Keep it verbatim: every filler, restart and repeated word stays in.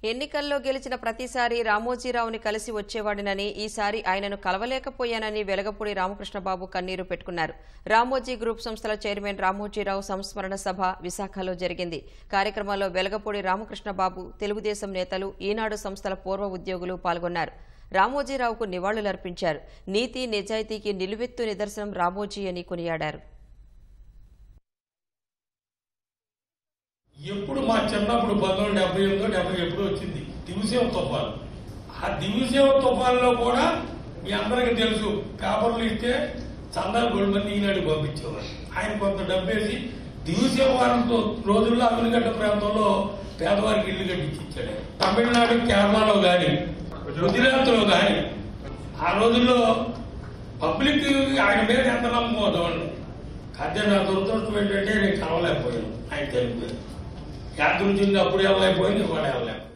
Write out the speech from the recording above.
ఎన్నికల్లో గెలిచిన ప్రతిసారి రామోజీరావుని కలిసి వచ్చేవాడినని ఈసారి ఆయనను కలవలేకపోయానని వెలగపూడి రామకృష్ణబాబు కన్నీరు పెట్టుకున్నారు. రామోజీ గ్రూప్ సంస్థల చైర్మన్ రామోజీరావు సంస్మరణ సభ విశాఖలో జరిగింది. కార్యక్రమంలో వెలగపూడి రామకృష్ణబాబు, తెలుగుదేశం నేతలు, ఈనాడు సంస్థల పూర్వ ఉద్యోగులు పాల్గొన్నారు. రామోజీరావుకు నివాళులర్పించారు. నీతి నిజాయితీకి నిలువెత్తు నిదర్శనం రామోజీ అని కొనియాడారు. ఎప్పుడు మా చిన్నప్పుడు పంతొమ్మిది డెబ్బై ఎనిమిదో డెబ్బై ఎప్పుడు వచ్చింది దివిసేవ తుఫాను. ఆ దివిసేవ తుఫాన్లో కూడా మీ అందరికీ తెలుసు, పేపర్లు ఇస్తే చందాలు రెండు మంది ఈనాడు పంపించేవారు. ఆయన కొంత డబ్బేసి దివిసేవ వారంతో రోజుల్లో అమీన్గడ్డ ప్రాంతంలో పేదవారికి ఇల్లు కట్టించాడు. తమిళనాడు, కేరళలో కానీ గుజరాత్లో కానీ ఆ రోజుల్లో పబ్లిక్ ఆయన మీద ఎంత నమ్మకం అవుతామండి. అదే నా దురదృష్టం ఏంటంటే నేను కలవలేకపోయాను. ఆయన చనిపోయాను. యాత్ర నుంచి అప్పుడు వెళ్ళలేకపోయింది, ఇవాళ వెళ్ళలేకపోయింది.